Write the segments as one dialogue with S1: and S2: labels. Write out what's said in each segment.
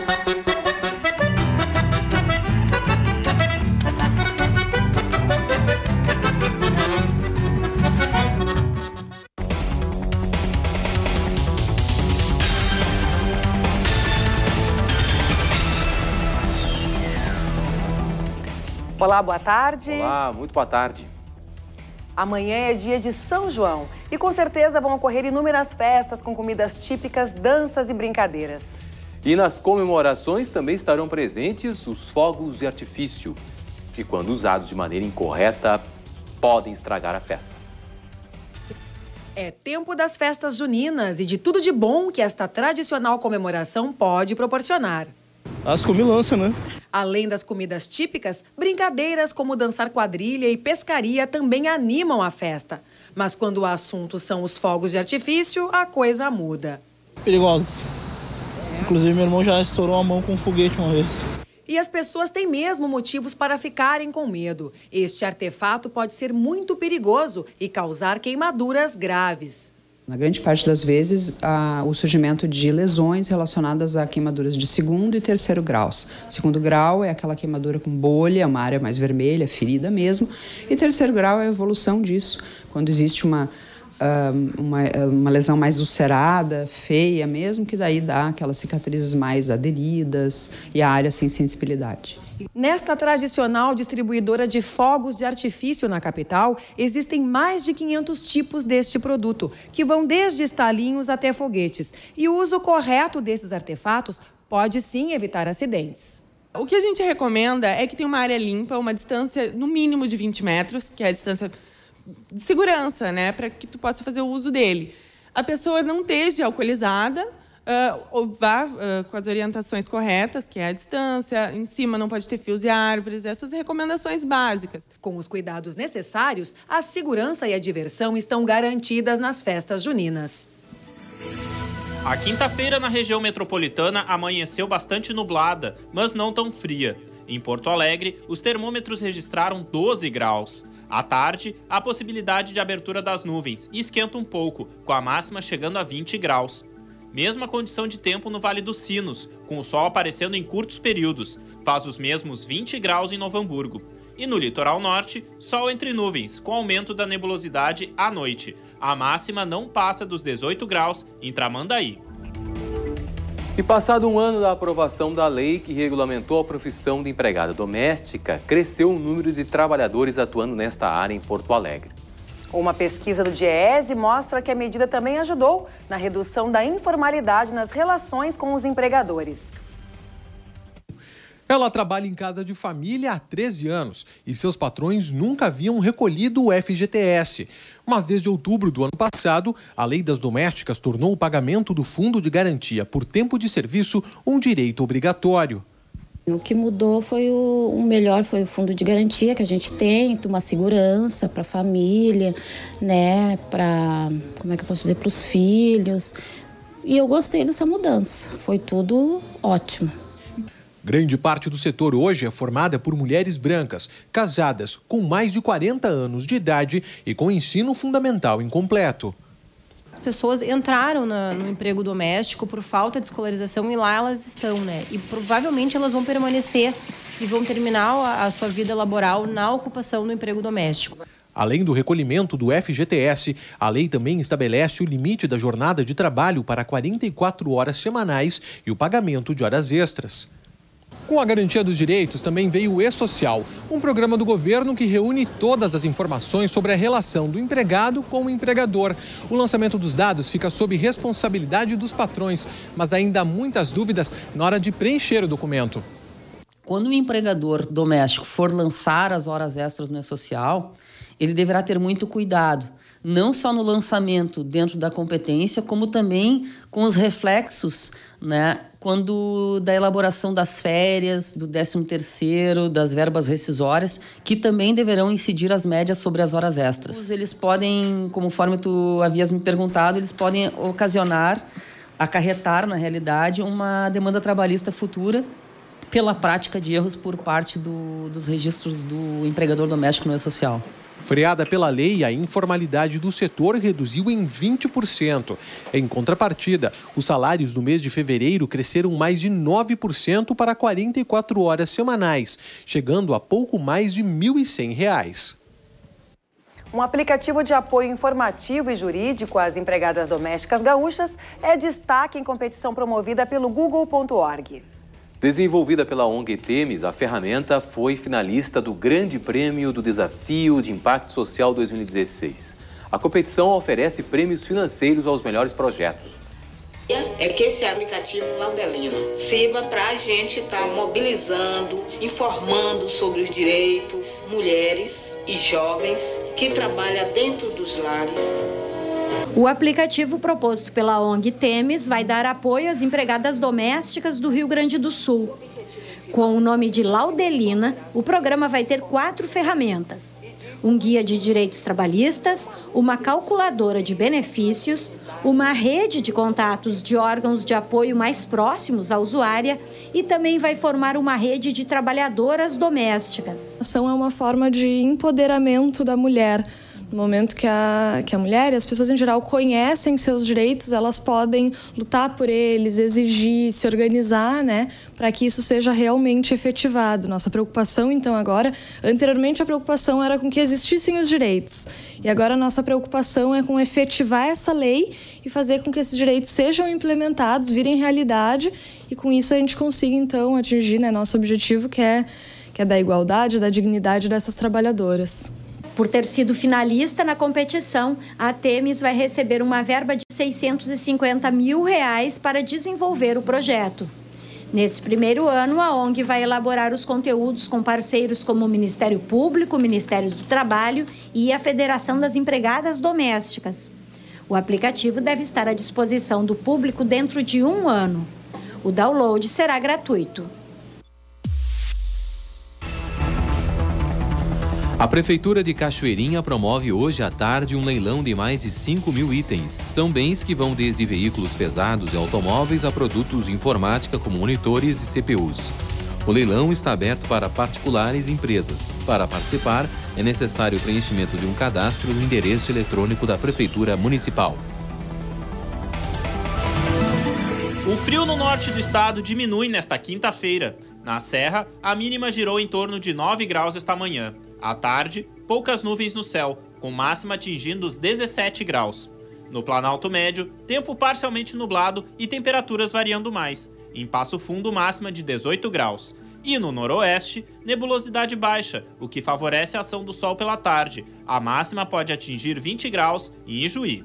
S1: Olá, boa tarde.
S2: Olá, muito boa tarde.
S1: Amanhã é dia de São João e com certeza vão ocorrer inúmeras festas com comidas típicas, danças e brincadeiras.
S2: E nas comemorações também estarão presentes os fogos de artifício, que quando usados de maneira incorreta, podem estragar a festa.
S1: É tempo das festas juninas e de tudo de bom que esta tradicional comemoração pode proporcionar.
S3: As comilanças, né?
S1: Além das comidas típicas, brincadeiras como dançar quadrilha e pescaria também animam a festa. Mas quando o assunto são os fogos de artifício, a coisa muda.
S3: Perigosos. Inclusive, meu irmão já estourou a mão com um foguete uma vez.
S1: E as pessoas têm mesmo motivos para ficarem com medo. Este artefato pode ser muito perigoso e causar queimaduras graves.
S4: Na grande parte das vezes, o surgimento de lesões relacionadas a queimaduras de segundo e terceiro graus. Segundo grau é aquela queimadura com bolha, uma área mais vermelha, ferida mesmo. E terceiro grau é a evolução disso, quando existe uma lesão mais ulcerada, feia mesmo, que daí dá aquelas cicatrizes mais aderidas e a área sem sensibilidade.
S1: Nesta tradicional distribuidora de fogos de artifício na capital, existem mais de 500 tipos deste produto, que vão desde estalinhos até foguetes. E o uso correto desses artefatos pode sim evitar acidentes.
S5: O que a gente recomenda é que tenha uma área limpa, uma distância no mínimo de 20 metros, que é a distância de segurança, né, para que tu possa fazer o uso dele. A pessoa não esteja alcoolizada, ou vá com as orientações corretas, que é a distância, em cima não pode ter fios e árvores, essas recomendações básicas.
S1: Com os cuidados necessários, a segurança e a diversão estão garantidas nas festas juninas.
S6: A quinta-feira na região metropolitana amanheceu bastante nublada, mas não tão fria. Em Porto Alegre, os termômetros registraram 12 graus. À tarde, há possibilidade de abertura das nuvens e esquenta um pouco, com a máxima chegando a 20 graus. Mesma condição de tempo no Vale dos Sinos, com o sol aparecendo em curtos períodos. Faz os mesmos 20 graus em Novo Hamburgo. E no litoral norte, sol entre nuvens, com aumento da nebulosidade à noite. A máxima não passa dos 18 graus em Tramandaí.
S2: E passado um ano da aprovação da lei que regulamentou a profissão de empregada doméstica, cresceu o número de trabalhadores atuando nesta área em Porto Alegre.
S1: Uma pesquisa do DIEESE mostra que a medida também ajudou na redução da informalidade nas relações com os empregadores.
S7: Ela trabalha em casa de família há 13 anos e seus patrões nunca haviam recolhido o FGTS. Mas desde outubro do ano passado, a Lei das Domésticas tornou o pagamento do Fundo de Garantia por tempo de serviço um direito obrigatório.
S8: O que mudou foi o melhor, foi o fundo de garantia que a gente tem, uma segurança para a família, né, para, como é que eu posso dizer, para os filhos. E eu gostei dessa mudança, foi tudo ótimo.
S7: Grande parte do setor hoje é formada por mulheres brancas, casadas, com mais de 40 anos de idade e com ensino fundamental incompleto.
S9: As pessoas entraram no emprego doméstico por falta de escolarização e lá elas estão, né? E provavelmente elas vão permanecer e vão terminar a sua vida laboral na ocupação do emprego doméstico.
S7: Além do recolhimento do FGTS, a lei também estabelece o limite da jornada de trabalho para 44 horas semanais e o pagamento de horas extras. Com a garantia dos direitos também veio o E-Social, um programa do governo que reúne todas as informações sobre a relação do empregado com o empregador. O lançamento dos dados fica sob responsabilidade dos patrões, mas ainda há muitas dúvidas na hora de preencher o documento.
S10: Quando o empregador doméstico for lançar as horas extras no E-Social, ele deverá ter muito cuidado, não só no lançamento dentro da competência, como também com os reflexos, né, quando da elaboração das férias, do 13º, das verbas rescisórias, que também deverão incidir as médias sobre as horas extras. Eles podem, conforme tu havias me perguntado, eles podem acarretar, na realidade, uma demanda trabalhista futura pela prática de erros por parte dos registros do empregador doméstico no E-Social.
S7: Freada pela lei, a informalidade do setor reduziu em 20%. Em contrapartida, os salários no mês de fevereiro cresceram mais de 9% para 44 horas semanais, chegando a pouco mais de R$ 1.100.
S1: Um aplicativo de apoio informativo e jurídico às empregadas domésticas gaúchas é destaque em competição promovida pelo Google.org.
S2: Desenvolvida pela ONG Temes, a ferramenta foi finalista do Grande Prêmio do Desafio de Impacto Social 2016. A competição oferece prêmios financeiros aos melhores projetos.
S11: É que esse aplicativo Laudelina sirva para a gente estar mobilizando, informando sobre os direitos, mulheres e jovens que trabalham dentro dos lares.
S12: O aplicativo proposto pela ONG Temes vai dar apoio às empregadas domésticas do Rio Grande do Sul. Com o nome de Laudelina, o programa vai ter 4 ferramentas: um guia de direitos trabalhistas, uma calculadora de benefícios, uma rede de contatos de órgãos de apoio mais próximos à usuária e também vai formar uma rede de trabalhadoras domésticas.
S13: A ação é uma forma de empoderamento da mulher. No momento que a mulher e as pessoas em geral conhecem seus direitos, elas podem lutar por eles, exigir, se organizar, né, para que isso seja realmente efetivado. Nossa preocupação, então, agora, anteriormente a preocupação era com que existissem os direitos. E agora a nossa preocupação é com efetivar essa lei e fazer com que esses direitos sejam implementados, virem realidade, e com isso a gente consiga, então, atingir, né, nosso objetivo, que é da igualdade, da dignidade dessas trabalhadoras.
S12: Por ter sido finalista na competição, a Temes vai receber uma verba de R$ 650 mil para desenvolver o projeto. Nesse primeiro ano, a ONG vai elaborar os conteúdos com parceiros como o Ministério Público, o Ministério do Trabalho e a Federação das Empregadas Domésticas. O aplicativo deve estar à disposição do público dentro de 1 ano. O download será gratuito.
S2: A Prefeitura de Cachoeirinha promove hoje à tarde um leilão de mais de 5 mil itens. São bens que vão desde veículos pesados e automóveis a produtos de informática como monitores e CPUs. O leilão está aberto para particulares e empresas. Para participar, é necessário o preenchimento de um cadastro no endereço eletrônico da Prefeitura Municipal.
S6: O frio no norte do estado diminui nesta quinta-feira. Na Serra, a mínima girou em torno de 9 graus esta manhã. À tarde, poucas nuvens no céu, com máxima atingindo os 17 graus. No Planalto Médio, tempo parcialmente nublado e temperaturas variando mais. Em Passo Fundo, máxima de 18 graus. E no Noroeste, nebulosidade baixa, o que favorece a ação do sol pela tarde. A máxima pode atingir 20 graus em Ijuí.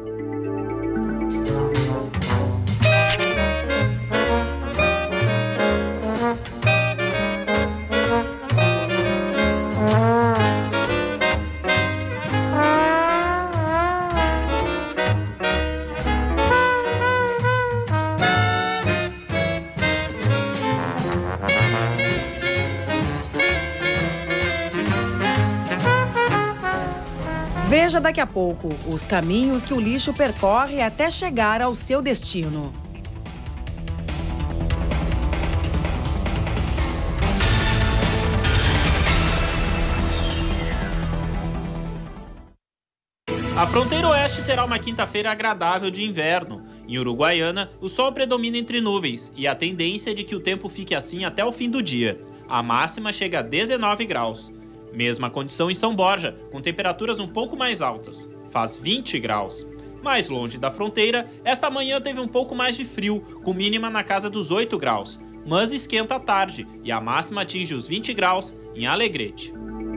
S1: Veja daqui a pouco os caminhos que o lixo percorre até chegar ao seu destino.
S6: A fronteira oeste terá uma quinta-feira agradável de inverno. Em Uruguaiana, o sol predomina entre nuvens e a tendência é de que o tempo fique assim até o fim do dia. A máxima chega a 19 graus. Mesma condição em São Borja, com temperaturas um pouco mais altas. Faz 20 graus. Mais longe da fronteira, esta manhã teve um pouco mais de frio, com mínima na casa dos 8 graus. Mas esquenta à tarde e a máxima atinge os 20 graus em Alegrete.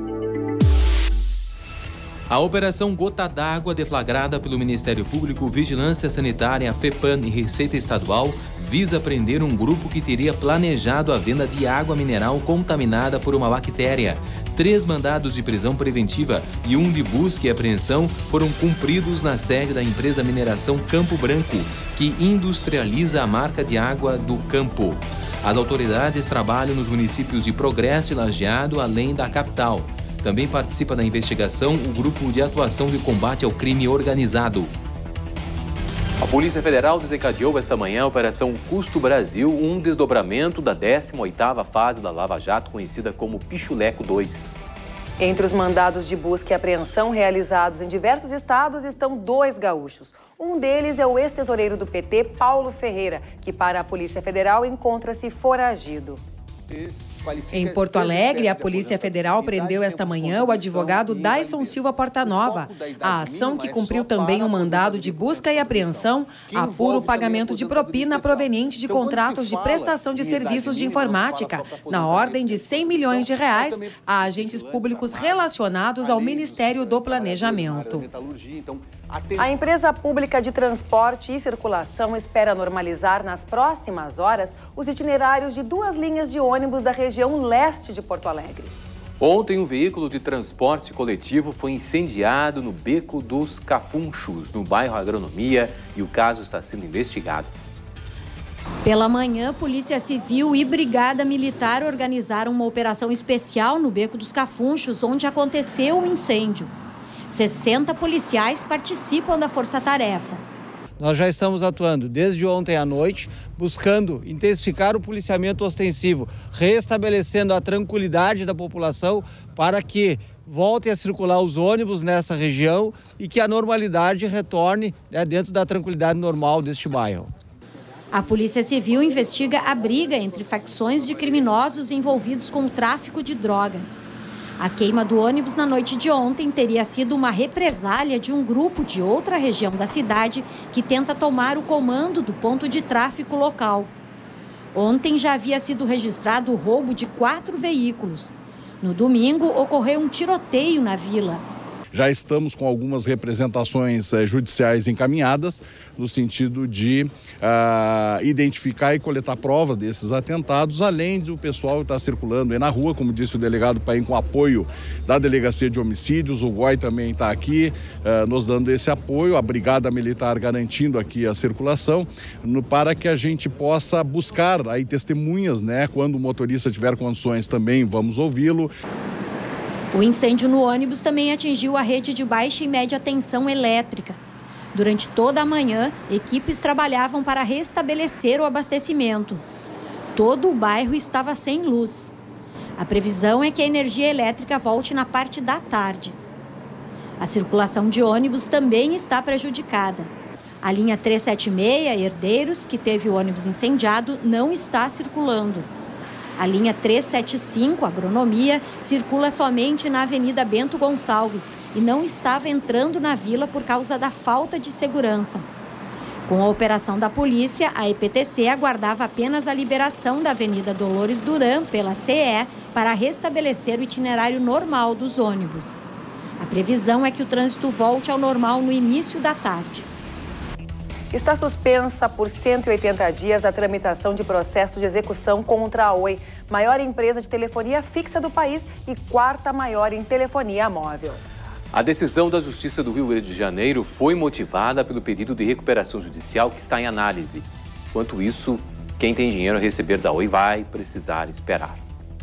S2: A Operação Gota d'Água, deflagrada pelo Ministério Público, Vigilância Sanitária, FEPAM e Receita Estadual, visa prender um grupo que teria planejado a venda de água mineral contaminada por uma bactéria. 3 mandados de prisão preventiva e 1 de busca e apreensão foram cumpridos na sede da empresa Mineração Campo Branco, que industrializa a marca de água do Campo. As autoridades trabalham nos municípios de Progresso e Lajeado, além da capital. Também participa da investigação o Grupo de Atuação de Combate ao Crime Organizado. A Polícia Federal desencadeou esta manhã a Operação Custo Brasil, um desdobramento da 18ª fase da Lava Jato, conhecida como Pichuleco 2.
S1: Entre os mandados de busca e apreensão realizados em diversos estados estão 2 gaúchos. Um deles é o ex-tesoureiro do PT, Paulo Ferreira, que para a Polícia Federal encontra-se foragido. Em Porto Alegre, a Polícia Federal prendeu esta manhã o advogado Dyson Silva Portanova. A ação, que cumpriu também um mandado de busca e apreensão, apura o pagamento de propina proveniente de contratos de prestação de serviços de informática, na ordem de R$100 milhões, a agentes públicos relacionados ao Ministério do Planejamento. A empresa pública de transporte e circulação espera normalizar nas próximas horas os itinerários de 2 linhas de ônibus da região leste de Porto Alegre.
S2: Ontem, um veículo de transporte coletivo foi incendiado no Beco dos Cafunchos, no bairro Agronomia, e o caso está sendo investigado.
S12: Pela manhã, Polícia Civil e Brigada Militar organizaram uma operação especial no Beco dos Cafunchos, onde aconteceu o incêndio. 60 policiais participam da força-tarefa.
S14: Nós já estamos atuando desde ontem à noite, buscando intensificar o policiamento ostensivo, restabelecendo a tranquilidade da população para que voltem a circular os ônibus nessa região e que a normalidade retorne, dentro da tranquilidade normal deste bairro.
S12: A Polícia Civil investiga a briga entre facções de criminosos envolvidos com o tráfico de drogas. A queima do ônibus na noite de ontem teria sido uma represália de um grupo de outra região da cidade que tenta tomar o comando do ponto de tráfico local. Ontem já havia sido registrado o roubo de 4 veículos. No domingo, ocorreu um tiroteio na vila.
S15: Já estamos com algumas representações judiciais encaminhadas, no sentido de identificar e coletar prova desses atentados, além do pessoal estar circulando aí na rua, como disse o delegado Paim, com apoio da Delegacia de Homicídios. O GOI também está aqui nos dando esse apoio, a Brigada Militar garantindo aqui a circulação, para que a gente possa buscar aí testemunhas, né? Quando o motorista tiver condições também vamos ouvi-lo.
S12: O incêndio no ônibus também atingiu a rede de baixa e média tensão elétrica. Durante toda a manhã, equipes trabalhavam para restabelecer o abastecimento. Todo o bairro estava sem luz. A previsão é que a energia elétrica volte na parte da tarde. A circulação de ônibus também está prejudicada. A linha 376, Herdeiros, que teve o ônibus incendiado, não está circulando. A linha 375, Agronomia, circula somente na Avenida Bento Gonçalves e não estava entrando na vila por causa da falta de segurança. Com a operação da polícia, a EPTC aguardava apenas a liberação da Avenida Dolores Duran pela CE para restabelecer o itinerário normal dos ônibus. A previsão é que o trânsito volte ao normal no início da tarde.
S1: Está suspensa por 180 dias a tramitação de processo de execução contra a Oi, maior empresa de telefonia fixa do país e 4ª maior em telefonia móvel.
S2: A decisão da Justiça do Rio Grande de Janeiro foi motivada pelo pedido de recuperação judicial que está em análise. Enquanto isso, quem tem dinheiro a receber da Oi vai precisar esperar.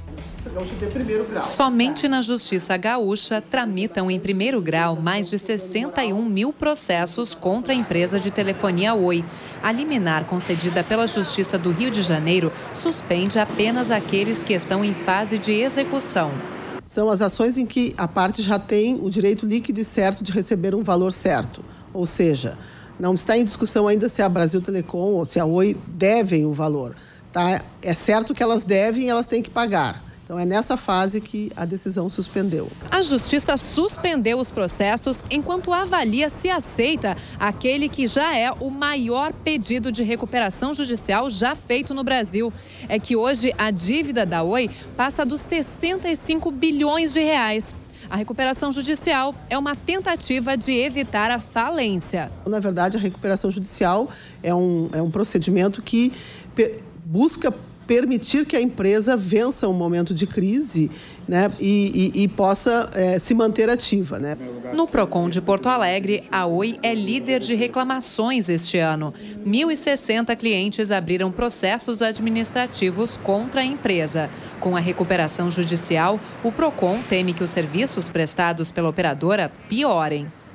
S16: Somente na Justiça Gaúcha tramitam em primeiro grau mais de 61 mil processos contra a empresa de telefonia Oi. A liminar concedida pela Justiça do Rio de Janeiro suspende apenas aqueles que estão em fase de execução.
S17: São as ações em que a parte já tem o direito líquido e certo de receber um valor certo. Ou seja, não está em discussão ainda se a Brasil Telecom ou se a Oi devem o valor. Tá? É certo que elas devem e elas têm que pagar. Então, é nessa fase que a decisão suspendeu.
S16: A Justiça suspendeu os processos enquanto avalia se aceita aquele que já é o maior pedido de recuperação judicial já feito no Brasil. É que hoje a dívida da Oi passa dos 65 bilhões de reais. A recuperação judicial é uma tentativa de evitar a falência.
S17: Na verdade, a recuperação judicial é um procedimento que busca permitir que a empresa vença um momento de crise, né, e possa se manter ativa, né?
S16: No Procon de Porto Alegre, a Oi é líder de reclamações este ano. 1.060 clientes abriram processos administrativos contra a empresa. Com a recuperação judicial, o Procon teme que os serviços prestados pela operadora piorem.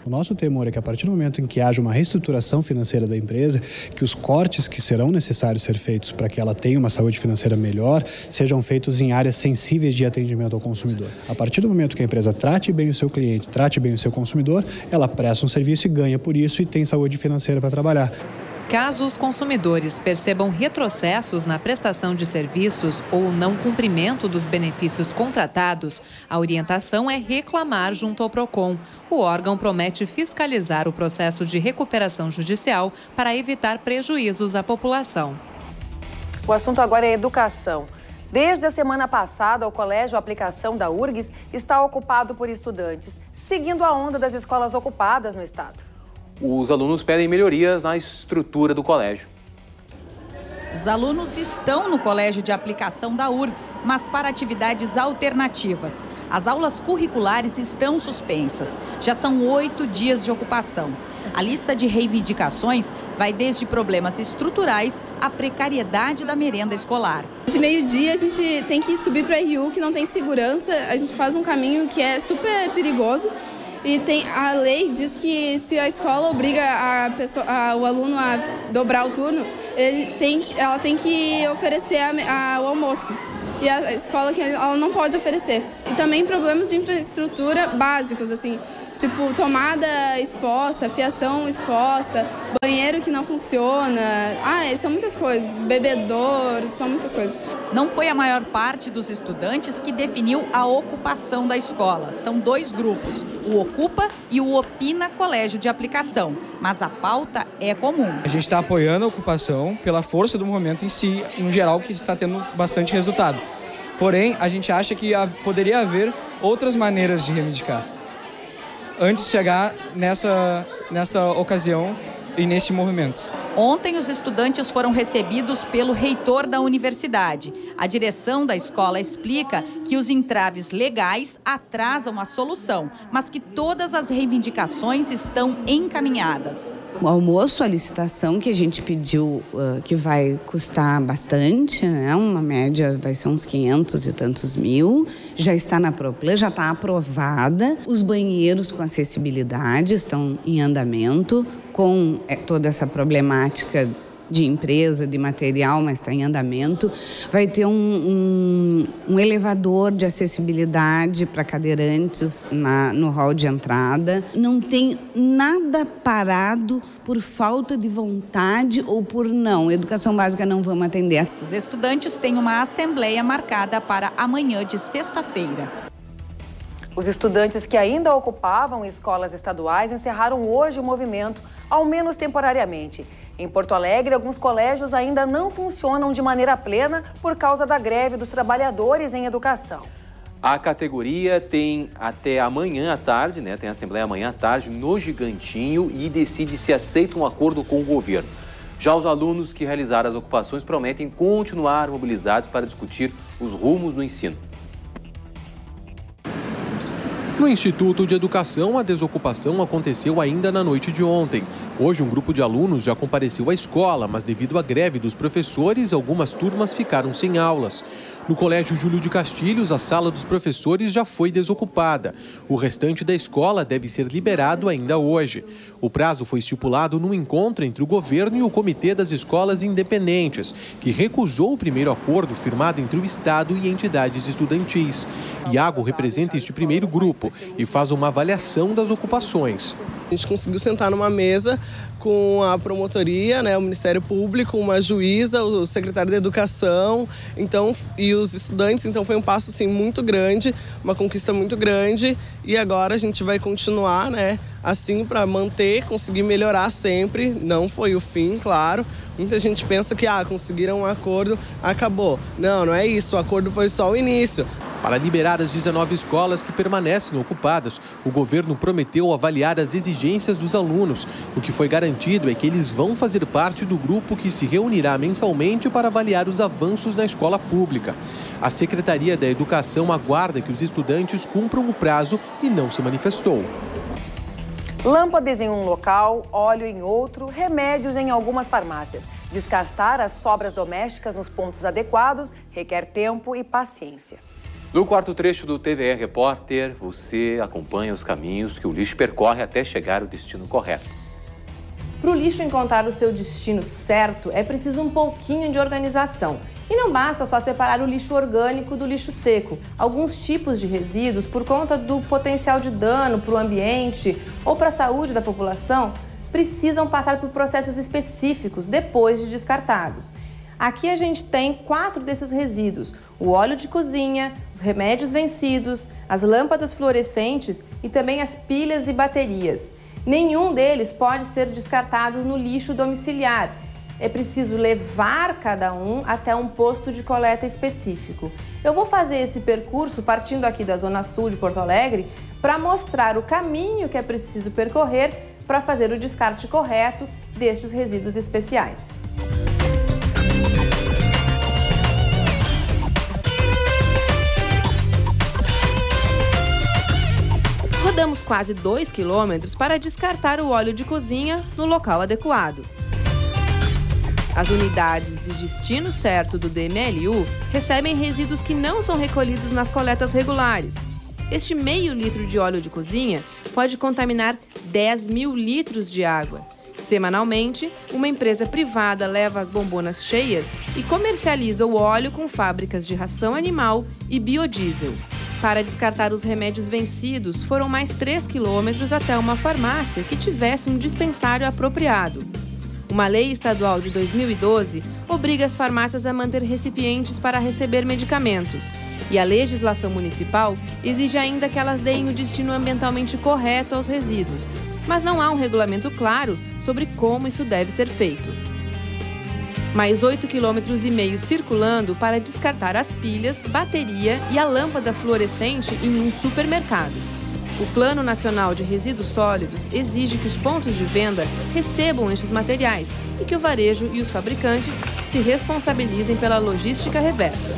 S18: O nosso temor é que a partir do momento em que haja uma reestruturação financeira da empresa, que os cortes que serão necessários ser feitos para que ela tenha uma saúde financeira melhor, sejam feitos em áreas sensíveis de atendimento ao consumidor. A partir do momento que a empresa trate bem o seu cliente, trate bem o seu consumidor, ela presta um serviço e ganha por isso e tem saúde financeira para trabalhar.
S16: Caso os consumidores percebam retrocessos na prestação de serviços ou não cumprimento dos benefícios contratados, a orientação é reclamar junto ao PROCON. O órgão promete fiscalizar o processo de recuperação judicial para evitar prejuízos à população.
S1: O assunto agora é educação. Desde a semana passada, o Colégio Aplicação da URGS está ocupado por estudantes, seguindo a onda das escolas ocupadas no estado.
S2: Os alunos pedem melhorias na estrutura do colégio.
S19: Os alunos estão no Colégio de Aplicação da URGS, mas para atividades alternativas. As aulas curriculares estão suspensas. Já são 8 dias de ocupação. A lista de reivindicações vai desde problemas estruturais à precariedade da merenda escolar.
S20: De meio-dia a gente tem que subir para a RU, que não tem segurança. A gente faz um caminho que é super perigoso. E a lei diz que se a escola obriga o aluno a dobrar o turno, ela tem que oferecer o almoço. E a escola ela não pode oferecer. E também problemas de infraestrutura básicos, assim, tipo tomada exposta, fiação exposta, banheiro que não funciona. São muitas coisas, bebedouro, são muitas coisas.
S19: Não foi a maior parte dos estudantes que definiu a ocupação da escola. São 2 grupos, o Ocupa e o Opina Colégio de Aplicação. Mas a pauta é comum.
S21: A gente está apoiando a ocupação pela força do movimento em si, no geral, que está tendo bastante resultado. Porém, a gente acha que poderia haver outras maneiras de reivindicar antes de chegar nesta ocasião e neste movimento.
S19: Ontem, os estudantes foram recebidos pelo reitor da universidade. A direção da escola explica que os entraves legais atrasam a solução, mas que todas as reivindicações estão encaminhadas.
S22: O almoço, a licitação que a gente pediu, que vai custar bastante, né? Uma média vai ser uns 500 e tantos mil, já está na Proplan, já está aprovada. Os banheiros com acessibilidade estão em andamento, com toda essa problemática de empresa, de material, mas está em andamento. Vai ter um elevador de acessibilidade para cadeirantes no hall de entrada. Não tem nada parado por falta de vontade ou por não. Educação básica não vamos atender.
S19: Os estudantes têm uma assembleia marcada para amanhã de sexta-feira.
S1: Os estudantes que ainda ocupavam escolas estaduais encerraram hoje o movimento, ao menos temporariamente. Em Porto Alegre, alguns colégios ainda não funcionam de maneira plena por causa da greve dos trabalhadores em educação.
S2: A categoria tem até amanhã à tarde, tem assembleia amanhã à tarde no Gigantinho e decide se aceita um acordo com o governo. Já os alunos que realizaram as ocupações prometem continuar mobilizados para discutir os rumos do ensino.
S7: No Instituto de Educação, a desocupação aconteceu ainda na noite de ontem. Hoje, um grupo de alunos já compareceu à escola, mas devido à greve dos professores, algumas turmas ficaram sem aulas. No Colégio Júlio de Castilhos, a sala dos professores já foi desocupada. O restante da escola deve ser liberado ainda hoje. O prazo foi estipulado num encontro entre o governo e o Comitê das Escolas Independentes, que recusou o primeiro acordo firmado entre o Estado e entidades estudantis. Iago representa este primeiro grupo e faz uma avaliação das ocupações.
S23: A gente conseguiu sentar numa mesa com a promotoria, o Ministério Público, uma juíza, o secretário de Educação, e os estudantes. Então foi um passo assim, muito grande, uma conquista muito grande. E agora a gente vai continuar assim para manter, conseguir melhorar sempre. Não foi o fim, claro. Muita gente pensa que conseguiram um acordo, acabou. Não é isso, o acordo foi só o início.
S7: Para liberar as 19 escolas que permanecem ocupadas, o governo prometeu avaliar as exigências dos alunos. O que foi garantido é que eles vão fazer parte do grupo que se reunirá mensalmente para avaliar os avanços na escola pública. A Secretaria da Educação aguarda que os estudantes cumpram o prazo e não se manifestou.
S1: Lâmpadas em um local, óleo em outro, remédios em algumas farmácias. Descascar as sobras domésticas nos pontos adequados requer tempo e paciência.
S2: No quarto trecho do TVE Repórter, você acompanha os caminhos que o lixo percorre até chegar ao destino correto.
S3: Para o lixo encontrar o seu destino certo, é preciso um pouquinho de organização. E não basta só separar o lixo orgânico do lixo seco. Alguns tipos de resíduos, por conta do potencial de dano para o ambiente ou para a saúde da população, precisam passar por processos específicos depois de descartados. Aqui a gente tem 4 desses resíduos: o óleo de cozinha, os remédios vencidos, as lâmpadas fluorescentes e também as pilhas e baterias. Nenhum deles pode ser descartado no lixo domiciliar. É preciso levar cada um até um posto de coleta específico. Eu vou fazer esse percurso partindo aqui da Zona Sul de Porto Alegre para mostrar o caminho que é preciso percorrer para fazer o descarte correto destes resíduos especiais. Rodamos quase 2 quilômetros para descartar o óleo de cozinha no local adequado. As unidades de destino certo do DMLU recebem resíduos que não são recolhidos nas coletas regulares. Este meio litro de óleo de cozinha pode contaminar 10 mil litros de água. Semanalmente, uma empresa privada leva as bombonas cheias e comercializa o óleo com fábricas de ração animal e biodiesel. Para descartar os remédios vencidos, foram mais 3 quilômetros até uma farmácia que tivesse um dispensário apropriado. Uma lei estadual de 2012 obriga as farmácias a manter recipientes para receber medicamentos. E a legislação municipal exige ainda que elas deem o destino ambientalmente correto aos resíduos. Mas não há um regulamento claro sobre como isso deve ser feito. Mais 8,5 km circulando para descartar as pilhas, bateria e a lâmpada fluorescente em um supermercado. O Plano Nacional de Resíduos Sólidos exige que os pontos de venda recebam estes materiais e que o varejo e os fabricantes se responsabilizem pela logística reversa.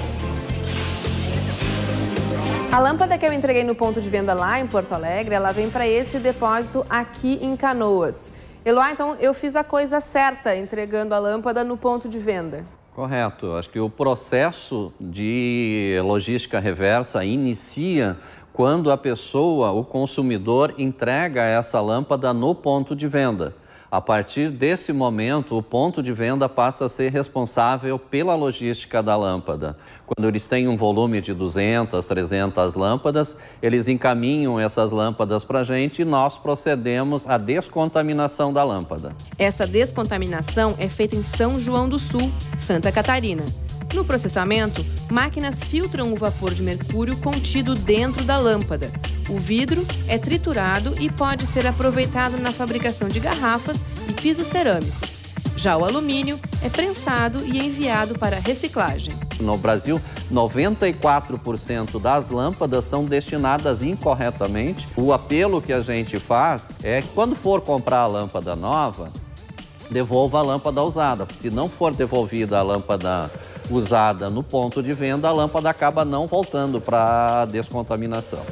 S3: A lâmpada que eu entreguei no ponto de venda lá em Porto Alegre, ela vem para esse depósito aqui em Canoas. Eloá, então eu fiz a coisa certa entregando a lâmpada no ponto de venda.
S4: Correto. Acho que o processo de logística reversa inicia quando a pessoa, o consumidor, entrega essa lâmpada no ponto de venda. A partir desse momento, o ponto de venda passa a ser responsável pela logística da lâmpada. Quando eles têm um volume de 200, 300 lâmpadas, eles encaminham essas lâmpadas para a gente e nós procedemos à descontaminação da lâmpada.
S3: Essa descontaminação é feita em São João do Sul, Santa Catarina. No processamento, máquinas filtram o vapor de mercúrio contido dentro da lâmpada. O vidro é triturado e pode ser aproveitado na fabricação de garrafas e pisos cerâmicos. Já o alumínio é prensado e enviado para reciclagem.
S4: No Brasil, 94% das lâmpadas são destinadas incorretamente. O apelo que a gente faz é que quando for comprar a lâmpada nova, devolva a lâmpada usada. Se não for devolvida a lâmpada usada no ponto de venda, a lâmpada acaba não voltando para a descontaminação.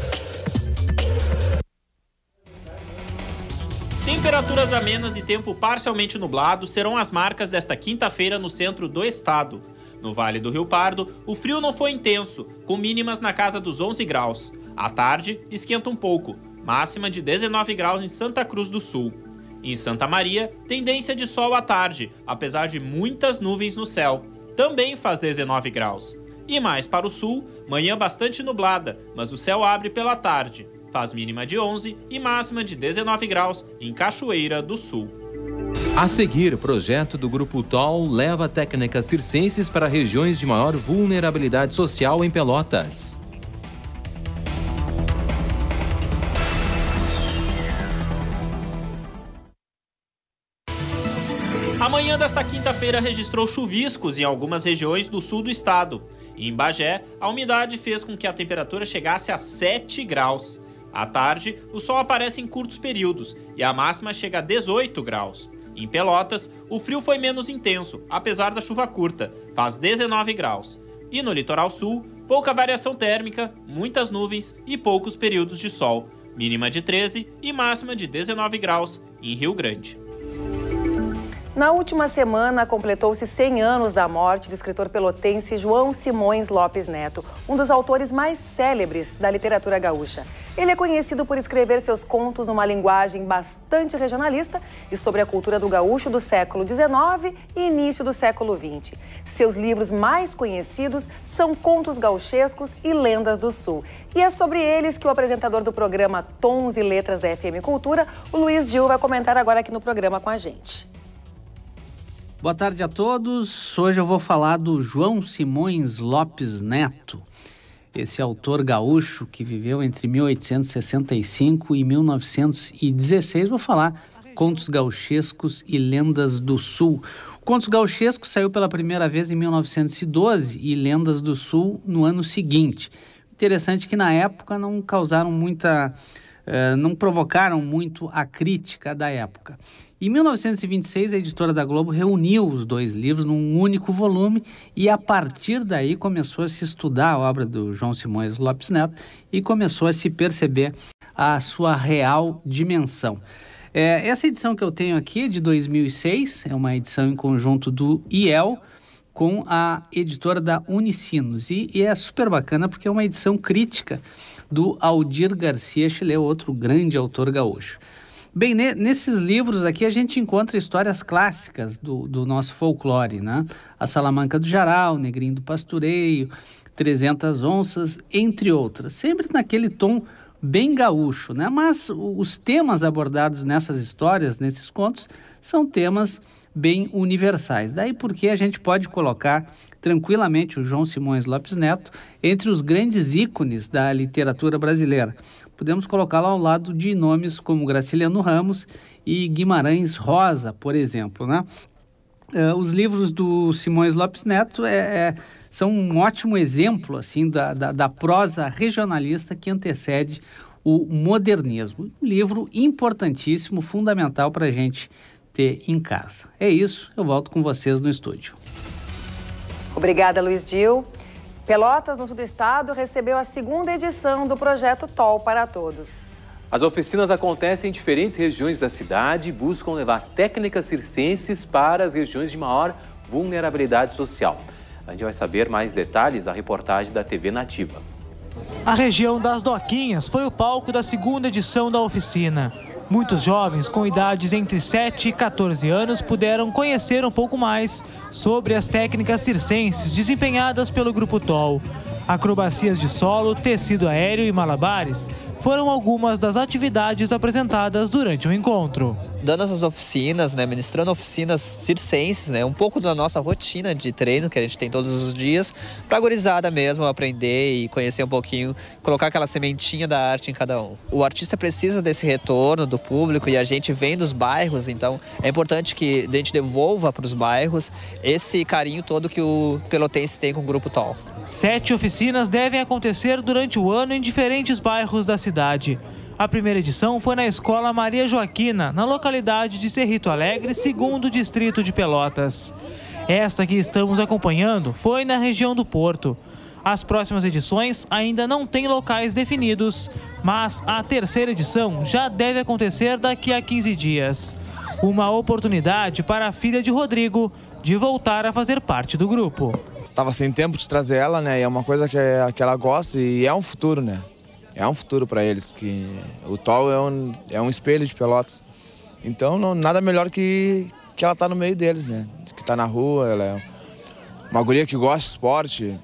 S6: Temperaturas amenas e tempo parcialmente nublado serão as marcas desta quinta-feira no centro do estado. No Vale do Rio Pardo, o frio não foi intenso, com mínimas na casa dos 11 graus. À tarde, esquenta um pouco, máxima de 19 graus em Santa Cruz do Sul. Em Santa Maria, tendência de sol à tarde, apesar de muitas nuvens no céu. Também faz 19 graus. E mais para o sul, manhã bastante nublada, mas o céu abre pela tarde. Faz mínima de 11 e máxima de 19 graus em Cachoeira do Sul.
S2: A seguir, o projeto do Grupo TOL leva técnicas circenses para regiões de maior vulnerabilidade social em Pelotas.
S6: A manhã desta quinta-feira registrou chuviscos em algumas regiões do sul do estado. Em Bagé, a umidade fez com que a temperatura chegasse a 7 graus. À tarde, o sol aparece em curtos períodos e a máxima chega a 18 graus. Em Pelotas, o frio foi menos intenso, apesar da chuva curta, faz 19 graus. E no litoral sul, pouca variação térmica, muitas nuvens e poucos períodos de sol. Mínima de 13 e máxima de 19 graus em Rio Grande.
S1: Na última semana, completou-se 100 anos da morte do escritor pelotense João Simões Lopes Neto, um dos autores mais célebres da literatura gaúcha. Ele é conhecido por escrever seus contos numa linguagem bastante regionalista e sobre a cultura do gaúcho do século XIX e início do século XX. Seus livros mais conhecidos são Contos Gauchescos e Lendas do Sul. E é sobre eles que o apresentador do programa Tons e Letras da FM Cultura, o Luiz Dil, vai comentar agora aqui no programa com a gente.
S5: Boa tarde a todos. Hoje eu vou falar do João Simões Lopes Neto, esse autor gaúcho que viveu entre 1865 e 1916. Vou falar Contos Gauchescos e Lendas do Sul. Contos Gauchescos saiu pela primeira vez em 1912 e Lendas do Sul no ano seguinte. Interessante que na época não causaram não provocaram muito a crítica da época. Em 1926, a editora da Globo reuniu os dois livros num único volume e, a partir daí, começou a se estudar a obra do João Simões Lopes Neto e começou a se perceber a sua real dimensão. Essa edição que eu tenho aqui é de 2006, é uma edição em conjunto do IEL com a editora da Unicinos. E é super bacana porque é uma edição crítica do Aldir Garcia Chile, outro grande autor gaúcho. Bem, nesses livros aqui a gente encontra histórias clássicas do nosso folclore, né? A Salamanca do Jaral, Negrinho do Pastoreio, 300 Onças, entre outras. Sempre naquele tom bem gaúcho, né? Mas os temas abordados nessas histórias, nesses contos, são temas bem universais. Daí porque a gente pode colocar tranquilamente o João Simões Lopes Neto entre os grandes ícones da literatura brasileira. Podemos colocá-lo ao lado de nomes como Graciliano Ramos e Guimarães Rosa, por exemplo, né? Os livros do Simões Lopes Neto são um ótimo exemplo assim, da prosa regionalista que antecede o modernismo. Um livro importantíssimo, fundamental para a gente ter em casa. É isso, eu volto com vocês no estúdio.
S1: Obrigada, Luiz Dil. Pelotas, no sul do estado, recebeu a segunda edição do projeto TOL para Todos.
S2: As oficinas acontecem em diferentes regiões da cidade e buscam levar técnicas circenses para as regiões de maior vulnerabilidade social. A gente vai saber mais detalhes da reportagem da TV Nativa.
S8: A região das Doquinhas foi o palco da segunda edição da oficina. Muitos jovens com idades entre 7 e 14 anos puderam conhecer um pouco mais sobre as técnicas circenses desempenhadas pelo Grupo TOL. Acrobacias de solo, tecido aéreo e malabares foram algumas das atividades apresentadas durante o encontro.
S9: Dando essas oficinas, ministrando oficinas circenses, um pouco da nossa rotina de treino que a gente tem todos os dias, para a gurizada mesmo aprender e conhecer um pouquinho, colocar aquela sementinha da arte em cada um. O artista precisa desse retorno do público e a gente vem dos bairros, então é importante que a gente devolva para os bairros esse carinho todo que o pelotense tem com o Grupo TOL.
S8: 7 oficinas devem acontecer durante o ano em diferentes bairros da cidade. A primeira edição foi na Escola Maria Joaquina, na localidade de Cerrito Alegre, segundo distrito de Pelotas. Esta que estamos acompanhando foi na região do Porto. As próximas edições ainda não têm locais definidos, mas a terceira edição já deve acontecer daqui a 15 dias. Uma oportunidade para a filha de Rodrigo de voltar a fazer parte do grupo.
S24: Tava sem tempo de trazer ela, e é uma coisa que ela gosta e é um futuro, É um futuro para eles, que o TOL é um espelho de Pelotas. Então, nada melhor que ela tá no meio deles, Que tá na rua, ela é uma guria que gosta de esporte,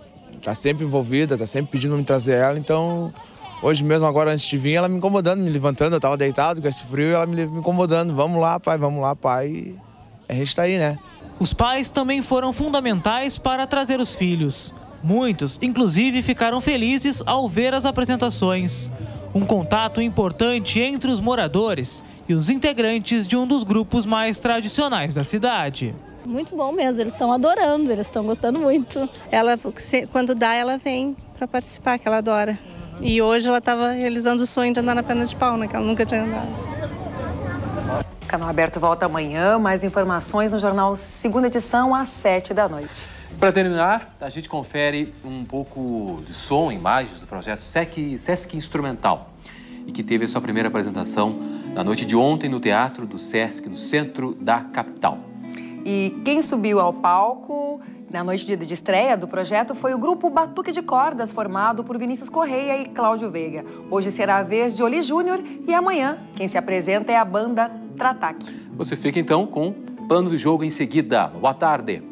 S24: tá sempre envolvida, tá sempre pedindo me trazer ela. Então, hoje mesmo, agora antes de vir, ela me incomodando, me levantando, eu tava deitado com esse frio e ela me incomodando. Vamos lá, pai. E a gente tá aí,
S8: Os pais também foram fundamentais para trazer os filhos. Muitos, inclusive, ficaram felizes ao ver as apresentações. Um contato importante entre os moradores e os integrantes de um dos grupos mais tradicionais da cidade.
S25: Muito bom mesmo, eles estão adorando, eles estão gostando muito. Ela, quando dá, ela vem para participar, que ela adora. E hoje ela estava realizando o sonho de andar na perna de pau, que ela nunca tinha andado.
S1: O Canal Aberto volta amanhã. Mais informações no jornal Segunda Edição, às 7 da noite.
S2: Para terminar, a gente confere um pouco de som, imagens do projeto Sesc Instrumental, e que teve a sua primeira apresentação na noite de ontem no Teatro do Sesc, no centro da capital.
S1: E quem subiu ao palco na noite de estreia do projeto foi o grupo Batuque de Cordas, formado por Vinícius Correia e Cláudio Veiga. Hoje será a vez de Oli Júnior e amanhã quem se apresenta é a banda Trataque.
S2: Você fica então com Plano de Jogo em seguida. Boa tarde.